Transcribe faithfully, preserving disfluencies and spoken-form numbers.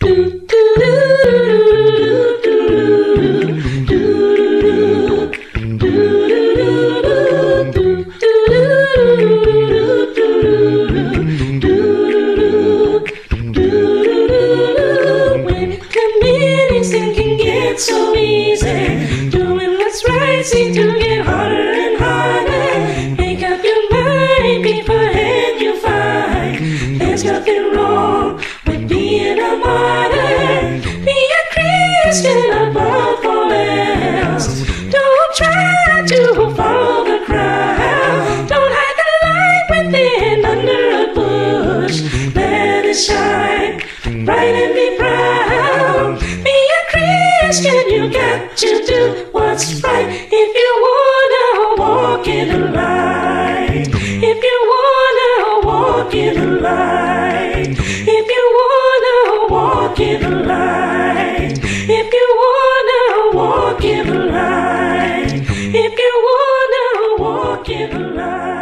So easy, doing what's right seems to get harder and harder. Make up your mind beforehand, you find there's nothing wrong with being a martyr. Be a Christian above all else. Don't try to follow the crowd. Don't hide the light within under a bush. Let it shine bright and be proud. Be a Christian, you got to do what's right if you wanna walk in the light. If you wanna walk in the light. If you wanna walk in the light. If you wanna walk in the light. If you wanna walk in the light.